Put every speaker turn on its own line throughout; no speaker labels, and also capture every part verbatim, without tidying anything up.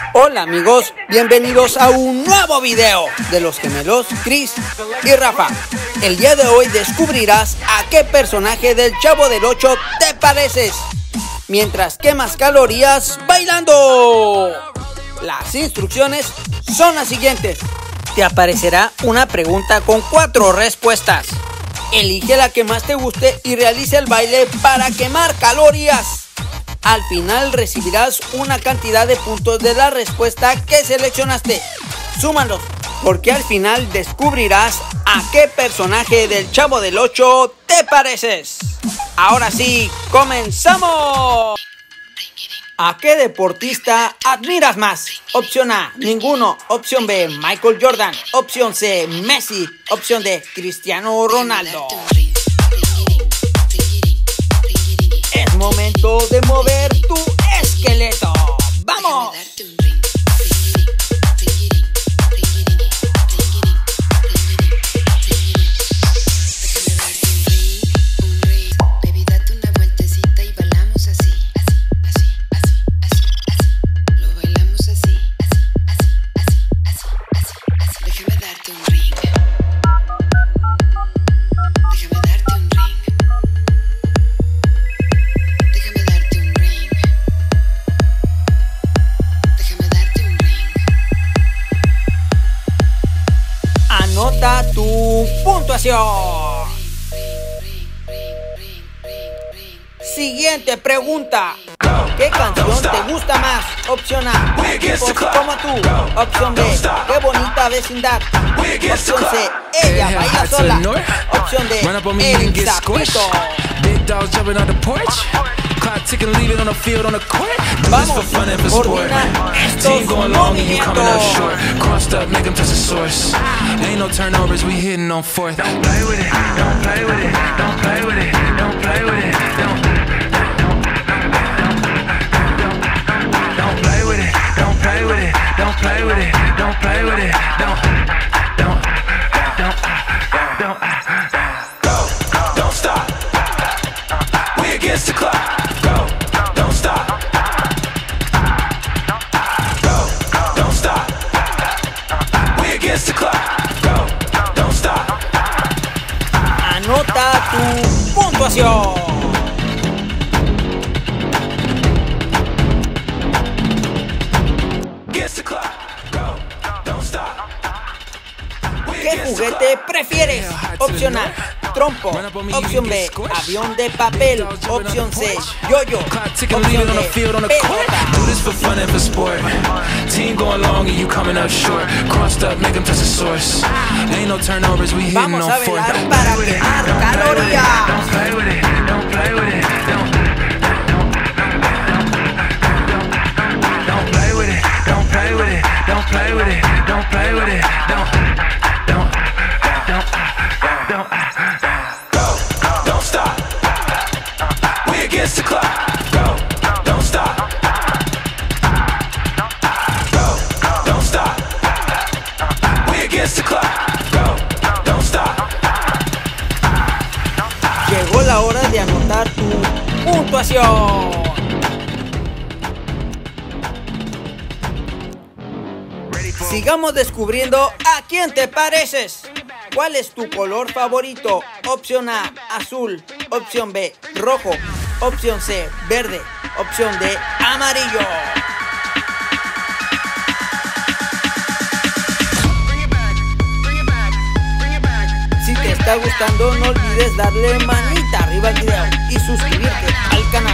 Hola amigos, bienvenidos a un nuevo video de los gemelos Chris y Rafa. El día de hoy descubrirás a qué personaje del Chavo del Ocho te pareces mientras quemas calorías bailando. Las instrucciones son las siguientes. Te aparecerá una pregunta con cuatro respuestas. Elige la que más te guste y realiza el baile para quemar calorías. Al final recibirás una cantidad de puntos de la respuesta que seleccionaste. Súmalos, porque al final descubrirás a qué personaje del Chavo del Ocho te pareces. Ahora sí, ¡comenzamos! ¿A qué deportista admiras más? Opción A, ninguno. Opción B, Michael Jordan. Opción C, Messi. Opción D, Cristiano Ronaldo. Es momento de mover tu esqueleto. ¡Vamos! Anota tu puntuación. Siguiente pregunta. ¿Qué canción te gusta más? Opción A, Tipos como tú. Opción B, Qué bonita vecindad. Opción C, Ella baila sola. Opción D, El Sapito. Vamos, coordina estos movimientos. Anota tu puntuación. ¿Qué juguete prefieres? Opción A, trompo. Opción B, avión de papel. Opción C, yo-yo. Opción D, pelota. Vamos a bailar para quemar calorías. Llegó la hora de anotar tu puntuación. Sigamos descubriendo a quién te pareces. ¿Cuál es tu color favorito? Opción A, azul. Opción B, rojo. Opción C, verde. Opción D, amarillo. Si te está gustando, no olvides darle manita arriba al video y suscribirte al canal.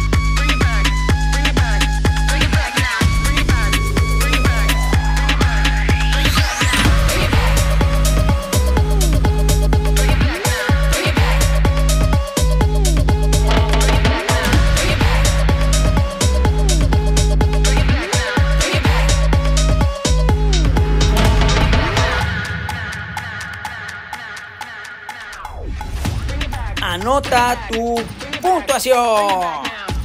Anota tu puntuación.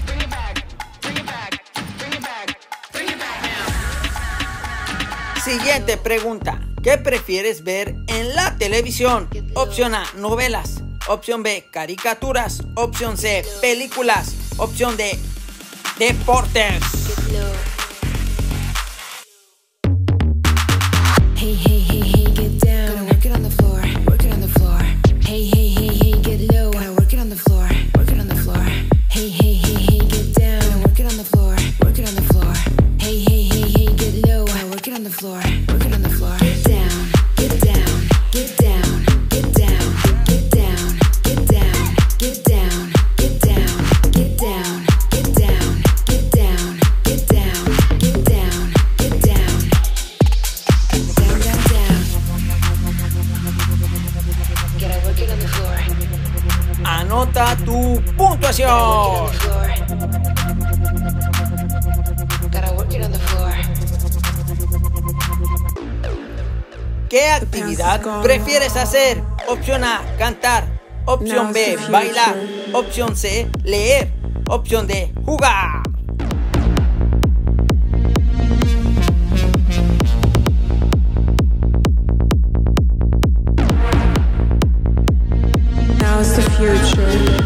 Siguiente pregunta. ¿Qué prefieres ver en la televisión? Opción A, novelas. Opción B, caricaturas. Opción C, películas. Opción D, deportes. puntuación. ¿Qué actividad prefieres hacer? Opción A, cantar. Opción B, bailar. Opción C, leer. Opción D, jugar.
Now's the future.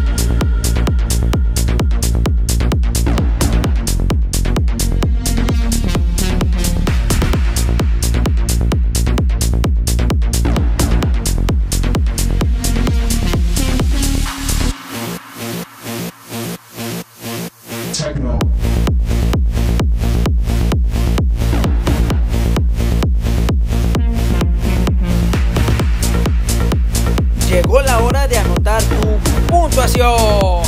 Techno.
Llegó la hora de anotar tu puntuación.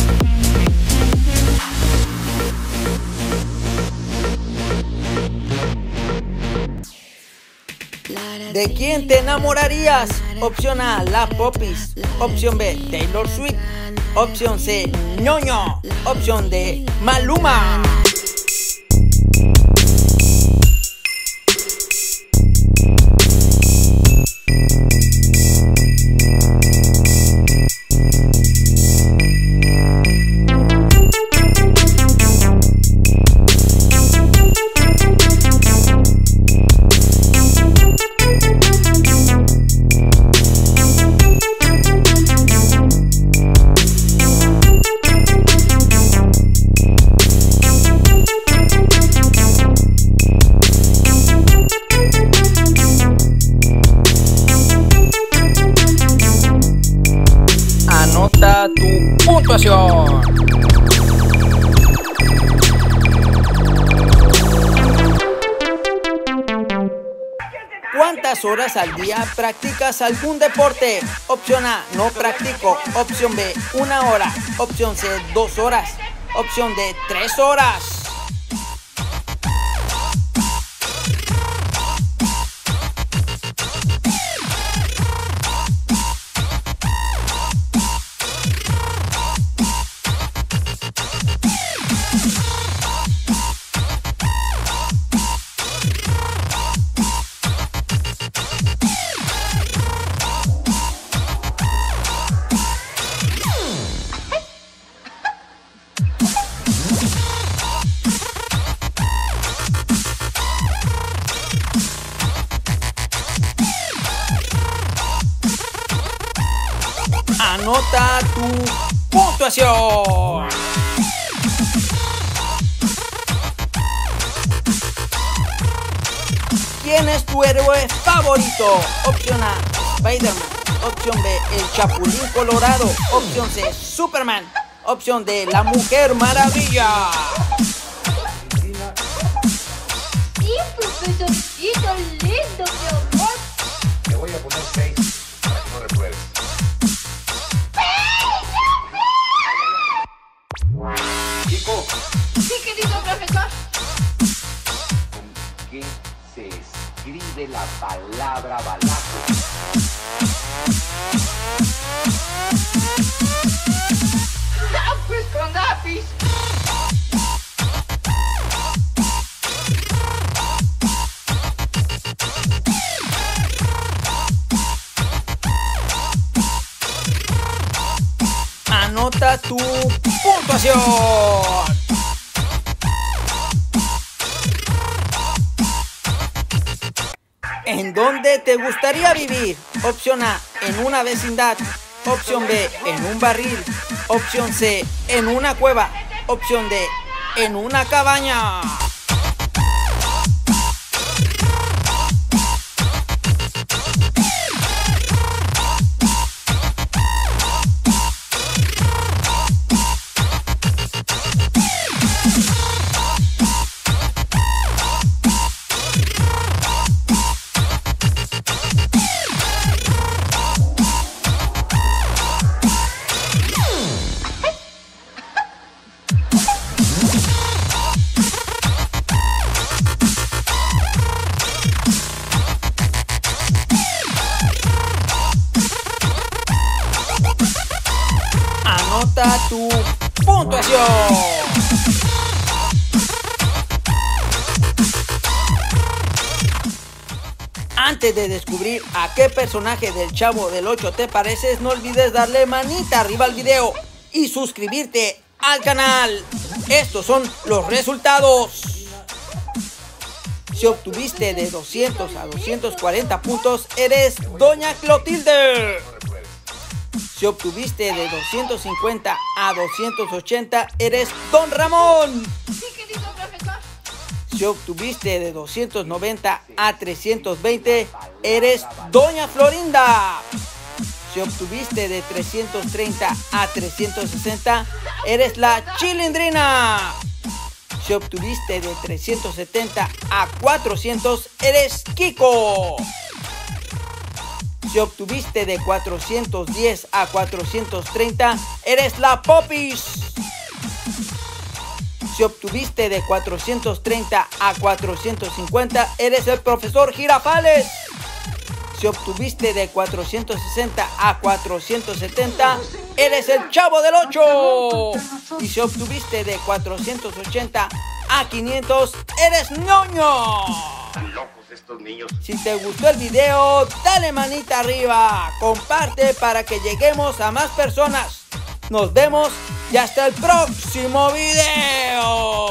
¿De quién te enamorarías? Opción A, La Popis. Opción B, Taylor Swift. Opción C, Ñoño. Opción D, Maluma. Anota tu puntuación. ¿Cuántas horas al día practicas algún deporte? Opción A, no practico. Opción B, una hora. Opción C, dos horas. Opción D, tres horas. Anota tu puntuación. ¿Quién es tu héroe favorito? Opción A, Spider-Man. Opción B, el Chapulín Colorado. Opción C, Superman. Opción D, la Mujer Maravilla.
Sí, profesorcito lindo, mi amor.
Le voy a poner seis para que no repruebes. Chico,
Sí, querido profesor.
¿con qué se escribe la palabra balazo?
Ah, pues con lápiz.
Anota tu puntuación. ¿En dónde te gustaría vivir? Opción A, en una vecindad. Opción B, en un barril. Opción C, en una cueva. Opción D, en una cabaña. Antes de descubrir a qué personaje del Chavo del ocho te pareces, no olvides darle manita arriba al video y suscribirte al canal. Estos son los resultados. Si obtuviste de doscientos a doscientos cuarenta puntos, eres Doña Clotilde. Si obtuviste de doscientos cincuenta a doscientos ochenta, eres Don Ramón.
Sí, querido profesor.
Si obtuviste de doscientos noventa a trescientos veinte, eres Doña Florinda. Si obtuviste de trescientos treinta a trescientos sesenta, eres la Chilindrina. Si obtuviste de trescientos setenta a cuatrocientos, eres Kiko. Si obtuviste de cuatrocientos diez a cuatrocientos treinta, eres la Popis. Si obtuviste de cuatrocientos treinta a cuatrocientos cincuenta, eres el profesor Girafales. Si obtuviste de cuatrocientos sesenta a cuatrocientos setenta, eres el Chavo del ocho. Y si obtuviste de cuatrocientos ochenta a quinientos, eres Ñoño.
Están locos estos niños.
Si te gustó el video, dale manita arriba, comparte para que lleguemos a más personas. Nos vemos y hasta el próximo video.